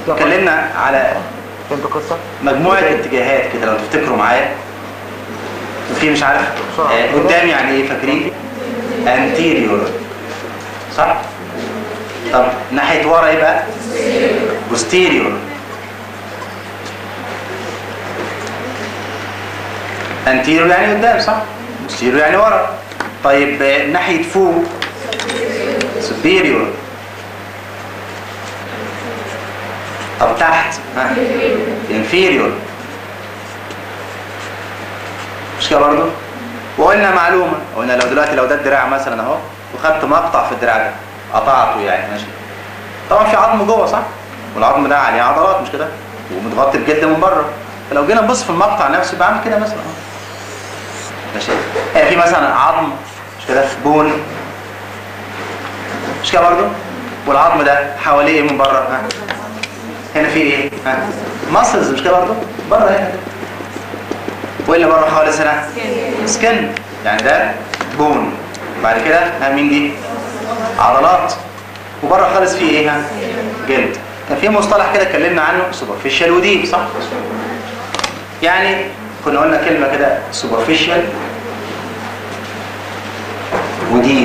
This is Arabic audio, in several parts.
اتكلمنا على فهمت القصه؟ مجموعه اتجاهات كده لو تفتكروا معايا. وفي مش عارف قدام يعني ايه، فاكرين؟ anterior صح؟ طب ناحيه ورا ايه بقى؟ posterior. anterior يعني قدام صح؟ posterior يعني ورا. طيب ناحيه فوق superior. طب تحت ها inferior. مش كده برضه؟ وقلنا معلومه، قلنا لو دلوقتي لو ده الدراع مثلا اهو وخدت مقطع في الدراع ده قطعته يعني ماشي، طبعا في عظم جوه صح؟ والعظم ده عليه عضلات مش كده؟ ومتغطي بجلد من بره. فلو جينا نبص في المقطع نفسه بعمل كده مثلا اهو ماشي، في مثلا عظم مش كده؟ بون مش كده برضه؟ والعظم ده حواليه ايه من بره؟ ها هنا في ايه؟ ها ماسلز مش كده برضه؟ بره هنا. والا بره خالص هنا سكن، يعني ده بون. بعد كده مين دي؟ عضلات. وبره خالص في ايه؟ ها جلد. كان في مصطلح كده اتكلمنا عنه سوبرفيشال وديب صح؟ يعني كنا قلنا كلمه كده سوبرفيشال وديب.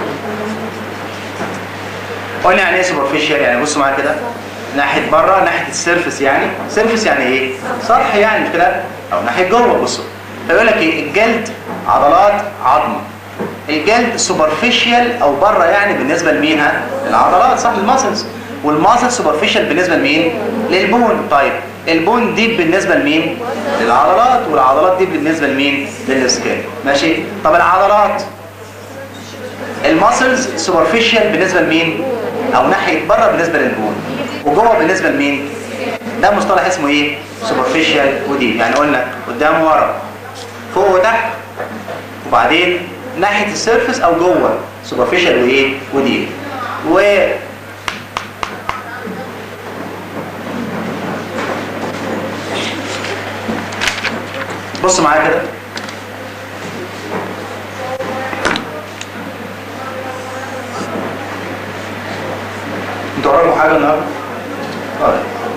قلنا يعني ايه سوبرفيشال؟ يعني بصوا معايا كده ناحيه بره، ناحيه السيرفس. يعني سيرفس يعني ايه؟ سطح يعني مش كده؟ او ناحيه جوه. بصوا فيقول لك ايه؟ الجلد عضلات عظم. الجلد سوبرفيشال او بره يعني بالنسبه لمين؟ ها العضلات صح، الماسلز. والماسل سوبرفيشال بالنسبه لمين؟ للبون. طيب البون ديب بالنسبه لمين؟ للعضلات. والعضلات دي بالنسبه لمين؟ للسكين ماشي. طب العضلات الماسلز سوبرفيشال بالنسبه لمين؟ او ناحيه بره بالنسبه للبون، وجوه بالنسبه لمين؟ ده مصطلح اسمه ايه؟ سوبرفيشال وديب. يعني قلنا قدام ورا فوق وتحت وبعدين ناحيه السيرفس او جوه سوبرفيشال وايه؟ وديب. و بص معايا كده انتوا وراكم حاجه النهارده؟ طيب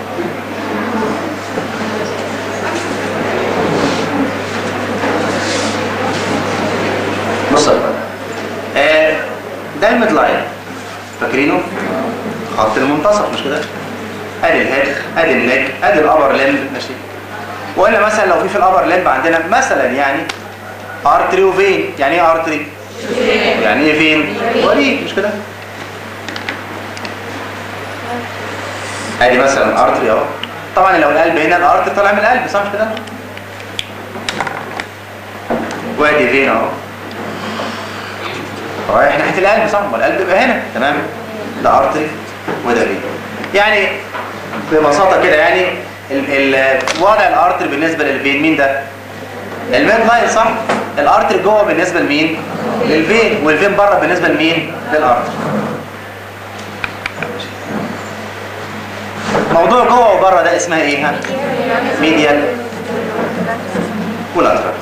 بص يا ده الميد لاين فاكرينه؟ خط المنتصف مش كده؟ ادي الهيد، ادي النك، ادي الابر لمب ماشي. وقلنا مثلا لو في الابر لمب عندنا مثلا يعني ارتري وفين. يعني ايه ارتري؟ يعني ايه فين؟ وريد مش كده؟ ادي مثلا ارتري اهو. طبعا لو القلب هنا الارتري طالع من القلب صح مش كده؟ وادي فين اهو رايح ناحيه القلب صح؟ ما القلب يبقى هنا تمام؟ ده ارتري وده فين. يعني ببساطه كده يعني وضع الارتري بالنسبه للفين مين ده؟ الميد لاين صح؟ الارتري جوه بالنسبه لمين؟ للفين. والفين بره بالنسبه لمين؟ للارتري. موضوع جوه وبره ده اسمها ايه؟ ها ميديال ولاترال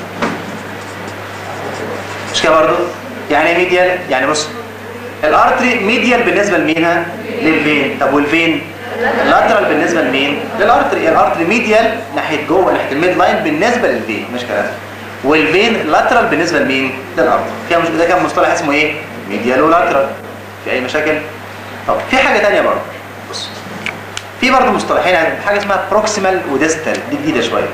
مش كده برضه؟ يعني ايه ميديال؟ يعني بص الارتري ميديال بالنسبه لمين؟ ها للفين. طب والفين لاترال بالنسبه لمين؟ للارتري. الارتري ميديال ناحيه جوه ناحيه الميد لاين بالنسبه للفين مش كده؟ والفين لاترال بالنسبه لمين؟ للارتري. فيها مش ده كان مصطلح اسمه ايه؟ ميديال ولاترال. في اي مشاكل؟ طب في حاجه ثانيه برضه. بص في برضه مصطلحين، حاجه اسمها بروكسيمال وديستال، دي جديده شويه.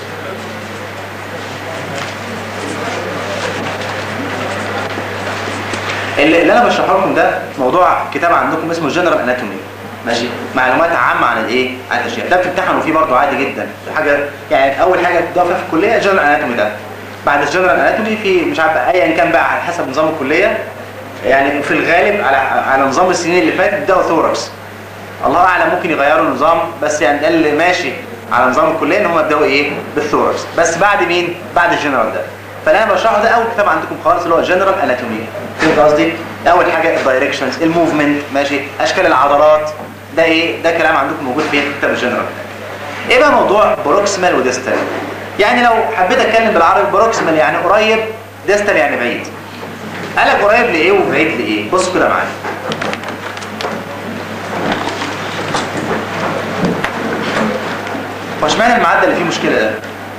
اللي انا بشرحه لكم ده موضوع كتاب عندكم اسمه جنرال اناتومي ماشي، معلومات عامه عن الايه؟ عن الاشياء. ده بتمتحنوا فيه برضه عادي جدا. حاجه يعني اول حاجه بتضاف في الكليه جنرال اناتومي ده. بعد الجنرال اناتومي في مش عارف ايا كان بقى على حسب نظام الكليه، يعني في الغالب على نظام السنين اللي فاتت بداوا ثوركس. الله اعلم ممكن يغيروا النظام، بس يعني ده اللي ماشي على نظام الكليه ان هم يبداوا ايه؟ بالثوركس. بس بعد مين؟ بعد الجنرال ده. فاللي انا بشرحه ده اول كتاب عندكم خالص اللي هو جنرال اناتومي. فهمت قصدي؟ اول حاجه الدايركشنز، الموفمنت ماشي، اشكال العضلات، ده ايه؟ ده كلام عندكم موجود فين؟ في كتاب الجنرال. ايه بقى موضوع بروكسيمال وديستال؟ يعني لو حبيت اتكلم بالعربي بروكسيمال يعني قريب، ديستال يعني بعيد. قال لك قريب لايه وبعيد لايه؟ بصوا كده معايا. هو اشمعنى المعدل اللي فيه مشكله ده؟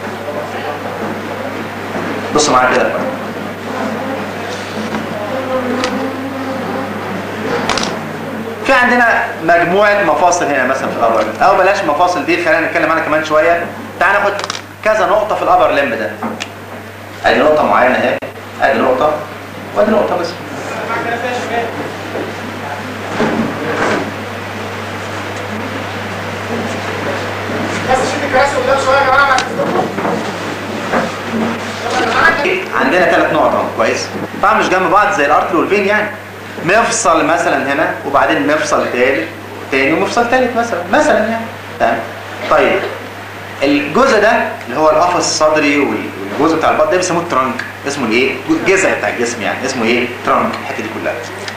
بصوا معايا كده. في عندنا مجموعه مفاصل هنا مثلا في الابر لمب، او بلاش مفاصل دي، خلينا نتكلم عنها كمان شويه. تعال ناخد كذا نقطه في الابر لمب ده. ادي نقطه معينه اهي، ادي نقطه وادي نقطه بس. عندنا 3 نقط اهو، كويس. طبعا مش جنب بعض زي الارتري والفين يعني. مفصل مثلا هنا، وبعدين مفصل تاني ومفصل تالت مثلا يعني. تمام. طيب الجزء ده اللي هو القفص الصدري والجزء بتاع البطن ده بيسموه الترانك. اسمه الايه؟ الجذع بتاع الجسم يعني، اسمه ايه؟ ترانك. الحته دي كلها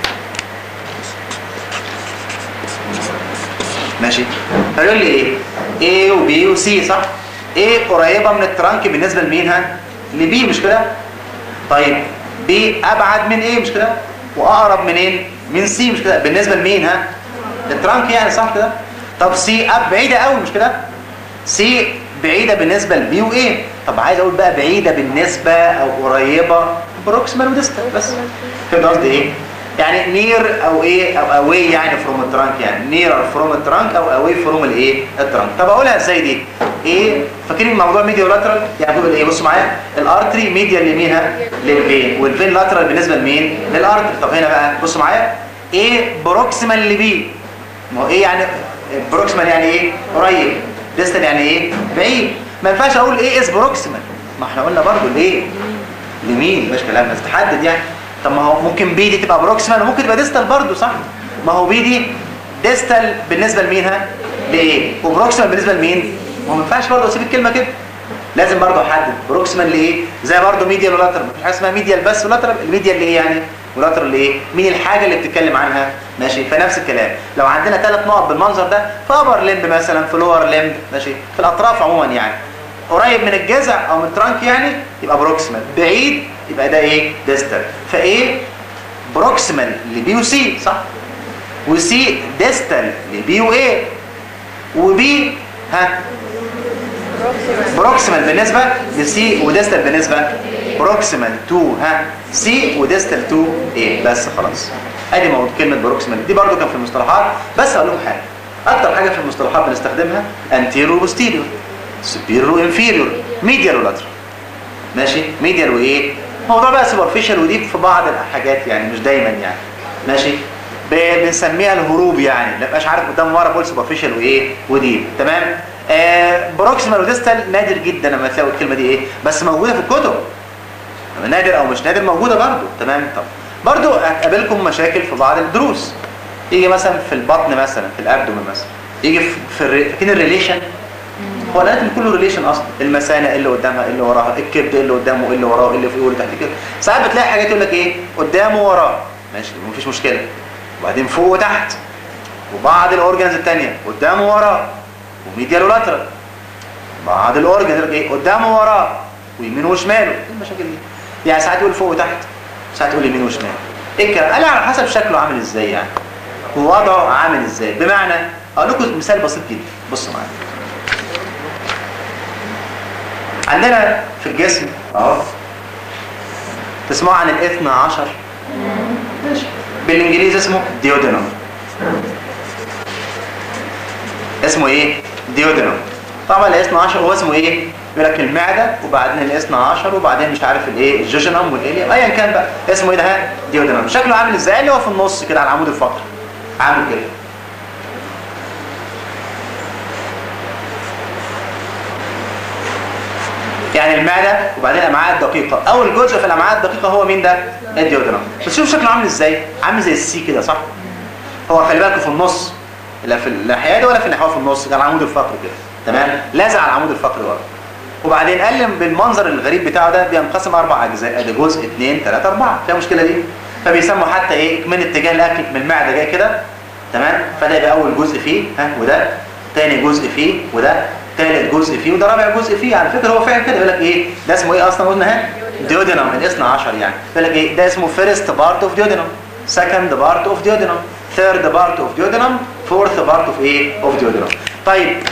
ماشي. فيقول لي ايه؟ A و B و C صح؟ A قريبه من الترانك بالنسبه لمين ها؟ لB مش كده؟ طيب B ابعد من A مش كده؟ واقرب منين؟ من C مش كده؟ بالنسبه لمين ها؟ للترانك يعني صح كده؟ طب C بعيده قوي مش كده؟ C بعيده بالنسبه لB و A. طب عايز اقول بقى بعيده بالنسبه او قريبه، بروكسيمال وديستال بس. فهمت قصدي ايه؟ يعني نير او ايه او اواي يعني فروم الترانك، يعني نير فروم الترانك او اواي فروم الايه؟ الترانك. طب اقولها ازاي دي؟ ايه فاكرين موضوع ميديا ولاترال؟ يعني بيقول ايه؟ بصوا معايا، الارتري ميديا لمينها للفين، والفين لاترال بالنسبه لمين؟ للارتري. طب هنا بقى بصوا معايا، ايه بروكسيمال لبي. ما هو ايه يعني بروكسيمال؟ يعني ايه؟ قريب. ديستال يعني ايه؟ بعيد. ما ينفعش اقول ايه از بروكسيمال، ما احنا قلنا برضو الايه؟ لمين؟ مش كلام بس تحدد يعني. طب ما هو ممكن بي دي تبقى بروكسيمال وممكن تبقى ديستال برضو صح؟ ما هو بي دي ديستال بالنسبه لمين ها؟ لايه؟ وبروكسيمال بالنسبه لمين؟ ما هو ما ينفعش برضو اسيب الكلمه كده، لازم برضو احدد بروكسيمال لايه؟ زي برضو ميديال ولاترال، مفيش حاجه اسمها ميديال بس ولاترال. الميديال لايه يعني؟ ولاترال لايه؟ مين الحاجه اللي بتتكلم عنها؟ ماشي. فنفس الكلام لو عندنا 3 نقط بالمنظر ده في ابر لمب مثلا، في لور لمب ماشي، في الاطراف عموما يعني، قريب من الجذع او من الترانك يعني يبقى بروكسيمال، بعيد يبقى ده ايه؟ ديستال. فايه بروكسيمال لبي وسي صح؟ وسي ديستال لبي وايه؟ وبي ها بروكسيمال بالنسبه لسي وديستال بالنسبه بروكسيمال تو ها سي وديستال تو ايه. بس خلاص. ادي موضوع كلمه بروكسيمال دي برضو كان في المصطلحات. بس اقول لكم حاجه، اكتر حاجه في المصطلحات بنستخدمها انتيرو وبوستيريور، سوبيريور وانفيريور، ميديال ولاترال ماشي. ميديال وايه؟ موضوع بقى سوبرفيشال وديب في بعض الحاجات يعني، مش دايما يعني ماشي. بنسميها الهروب يعني، ما بقاش عارف قدام ورا بقول سوبرفيشال وايه وديب. تمام. بروكسيمال وديستال نادر جدا لما تلاقوا الكلمه دي ايه، بس موجوده في الكتب. نادر او مش نادر موجوده برضو. تمام. طب برضو هتقابلكم مشاكل في بعض الدروس. يجي مثلا في البطن مثلا، في الابدومن مثلا، يجي في فين الريليشن؟ هو الاناتومي كله ريليشن اصلا. المثانه اللي قدامها اللي وراها، الكبد اللي قدامه اللي وراه، اللي فوق واللي تحت كده. ساعات بتلاقي حاجات يقول لك ايه؟ قدامه وراه ماشي مفيش مشكله، وبعدين فوق وتحت، وبعض الاورجنز الثانيه قدامه وراه وميديال ولاترال. بعض الاورجنز يقول لك ايه؟ قدامه وراه ويمين وشماله. ايه المشاكل دي؟ يعني ساعات يقول فوق وتحت، ساعات يقول يمين وشمال. ايه الكلام؟ قال على حسب شكله عامل ازاي يعني، ووضعه عامل ازاي. بمعنى اقول لكم مثال بسيط جدا، بصوا معايا. عندنا في الجسم اهو، تسمعوا عن الاثنى عشر ماشي، بالانجليزي اسمه ديودينم. اسمه ايه؟ ديودينم. طبعا الاثنى عشر هو اسمه ايه؟ يقول لك المعده، وبعدين الاثنى عشر، وبعدين مش عارف الايه، الجوجينم والاليم، ايا كان بقى اسمه ايه ده؟ ديودينم. شكله عامل ازاي؟ اللي هو في النص كده على العمود الفقري، عامل كده. يعني المعده، وبعدين الامعاء الدقيقه. اول جزء في الامعاء الدقيقه هو مين ده؟ الديودينم. بس شوف شكله عامل ازاي؟ عامل زي السي كده صح؟ هو خلي بالكوا في النص، لا في الناحيه دي ولا في الناحيه، في النص على العمود الفقري كده. تمام؟ لازق على العمود الفقري ورا. وبعدين قال بالمنظر الغريب بتاعه ده بينقسم 4 اجزاء، ادي جزء 2 3 4. فيها مشكله دي؟ فبيسموا حتى ايه؟ من اتجاه الاكل من المعده جاي كده. تمام؟ فده يبقى اول جزء فيه ها، وده ثاني جزء فيه، وده ثالث جزء فيه، وده رابع جزء فيه. على فكره هو فعلا كده يقول لك ايه؟ ده اسمه ايه اصلا؟ قلنا ها ديودينم الاثنى عشر يعني. يقول لك ايه؟ ده اسمه فيرست بارت اوف ديودينم، سكند بارت اوف ديودينم، ثيرد بارت اوف ديودينم، فورث بارت اوف ايه؟ اوف ديودينم. طيب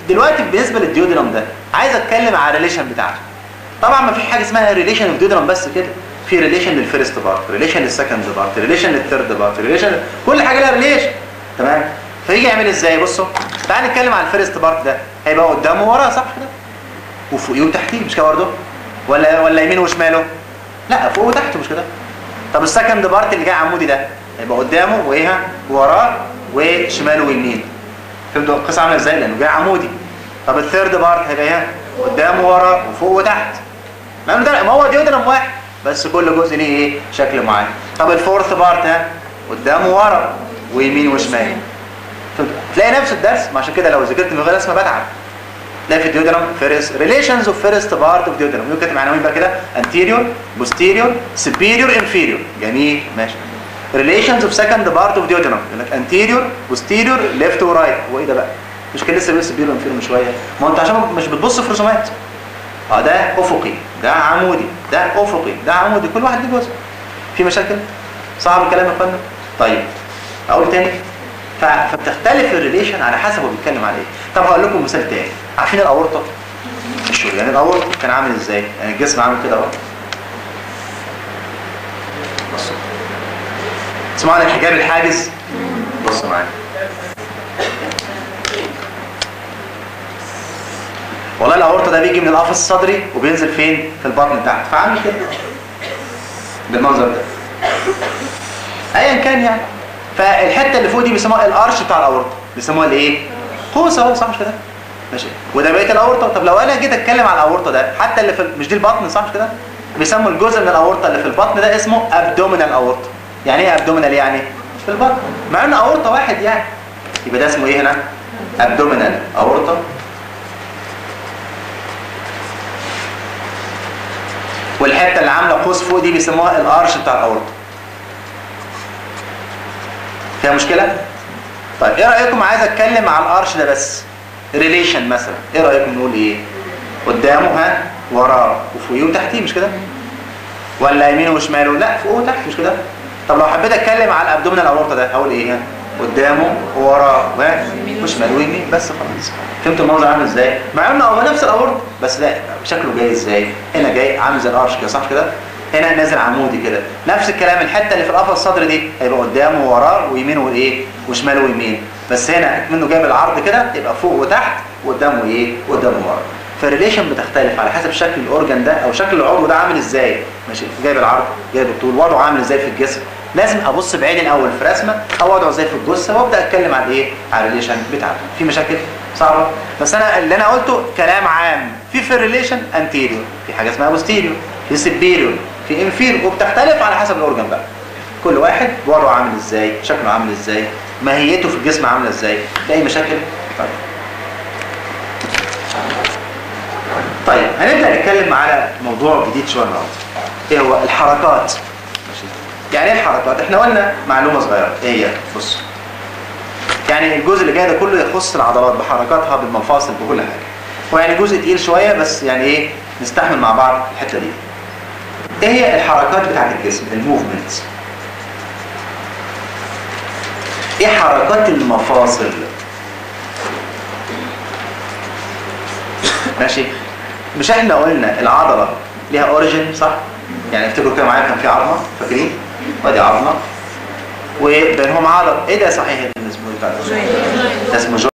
دلوقتي بالنسبه للديودرم ده عايز اتكلم على الريليشن بتاعته. طبعا ما فيش حاجه اسمها ريليشن اوف ديودرم بس كده، في ريليشن للفيرست بارت، ريليشن للسكند بارت، ريليشن للثيرد بارت، ريليشن كل حاجه لها ريليشن. تمام؟ فيجي يعمل ازاي؟ بصوا تعال نتكلم على الفيرست بارت ده، هيبقى قدامه ووراه صح كده؟ وفوقيه وتحتيه مش كده برضه؟ ولا يمين وشماله؟ لا فوق وتحت مش كده؟ طب السكند بارت اللي جاي عمودي ده هيبقى قدامه وايه وراه وشماله ويمين. فهمتوا القصه عامله ازاي؟ لانه جاي عمودي. طب الثيرد بارت هيبقى ايه؟ قدامه وراه وفوق وتحت. ما هو ديودرم واحد بس كل جزء ليه ايه؟ شكل معين. طب الفورث بارت ها قدامه ورا ويمين وشمال. تلاقي نفس الدرس، ما عشان كده لو ذاكرت من غير اسمه بتعب. تلاقي في الديودرم ريليشنز اوف فيرست بارت اوف ديودرم، يمكن تكتب عناوين بقى كده انتيريور بوستيريور سوبيريور انفيريور. جميل ماشي. ريليشنز اوف سكند بارت اوف ديودرم يقول لك انتيريور بوستيريور ليفت ورايت. هو ايه ده بقى؟ مش كان لسه بيقول سوبيريور انفيريور من شويه؟ ما انت عشان مش بتبص في رسومات. ده افقي، ده عمودي، ده افقي، ده عمودي، كل واحد ليه جزء. في مشاكل؟ صعب الكلام يا فندم؟ طيب اقول تاني. فبتختلف الريليشن على حسب هو بيتكلم على ايه. طب هقول لكم مثال تاني. عارفين الاورطه؟ يعني الاورطه كان عامل ازاي؟ يعني الجسم عامل كده اهو. بصوا اسمعوا عن الحجاب الحاجز. بصوا معايا. والله الاورطه ده بيجي من القفص الصدري وبينزل فين؟ في البطن تحت، فعامل كده بالمنظر ده. ايا كان يعني. فالحته اللي فوق دي بيسموها الارش بتاع الاورطه، بيسموها الايه؟ قوس اهو صح مش كده؟ ماشي. وده بقيه الاورطه. طب لو انا جيت اتكلم على الاورطه ده حتى اللي في مش دي البطن صح مش كده؟ بيسموا الجزء من الاورطه اللي في البطن ده اسمه ابدومينال اورطه. يعني ايه ابدومينال؟ يعني في البطن، مع ان اورطه واحد يعني. يبقى ده اسمه ايه هنا؟ ابدومينال اورطه. والحته اللي عامله قوس فوق دي بيسموها الارش بتاع الاورطه. فيها مشكله؟ طيب ايه رايكم عايز اتكلم على الارش ده بس ريليشن مثلا، ايه رايكم نقول ايه؟ قدامه ها وراه وفوقيه وتحتيه مش كده؟ ولا يمين وشماله؟ لا فوق وتحت مش كده؟ طب لو حبيت اتكلم على الابدومينال اورطه ده هقول ايه؟ ها قدامه ووراه وشماله ويمين بس خلاص. فهمتوا المنظر عامل ازاي؟ مع انه هو نفس الاورطه بس ده شكله جاي ازاي؟ هنا جاي عامل زي الارش كده صح كده؟ هنا نازل عمودي كده. نفس الكلام الحته اللي في القفص الصدري دي هيبقى قدامه ووراه ويمين وايه؟ وشماله ويمين. بس هنا منه جايب العرض كده يبقى فوق وتحت وقدامه ايه؟ وقدامه ورا. فالريليشن بتختلف على حسب شكل الاورجن ده او شكل العضو ده عامل ازاي. ماشي؟ جايب العرض، جايب الطول، وضعه عامل ازاي في الجسم. لازم ابص بعيني الاول في رسمه او وضعه ازاي في الجثه وابدا اتكلم عن ايه؟ على الريليشن بتاعته. في مشاكل صعبه؟ بس انا اللي انا قلته كلام عام. في الريليشن انتيريور، في حاجه اسمها بوستيريور، في سوبيريور، في انفيريور، وبتختلف على حسب الاورجن بقى. كل واحد وضعه عامل ازاي، شكله عامل ازاي، ماهيته في الجسم عامله ازاي. في اي مشاكل؟ طيب هنبدا نتكلم على موضوع جديد شويه النهارده. ايه هو؟ الحركات. ماشي؟ يعني ايه الحركات؟ احنا قلنا معلومه صغيره. ايه هي؟ بص. يعني الجزء اللي جاي ده كله يخص العضلات بحركاتها بالمفاصل بكل حاجه. هو يعني جزء تقيل شويه بس يعني ايه؟ نستحمل مع بعض الحته دي. ايه هي الحركات بتاعت الجسم؟ الموفمنتس. ايه حركات المفاصل؟ ماشي؟ مش احنا قلنا العضله ليها اوريجين صح؟ يعني افتكروا كده معايا كان في عظمه فاكرين؟ وادي عظمه وبينهم عضله. ايه ده صحيح؟ ده اسمه ايه؟ ده اسمه